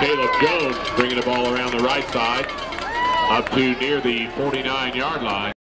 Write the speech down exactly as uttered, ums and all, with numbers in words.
Caleb Jones bringing the ball around the right side up to near the forty-nine yard line.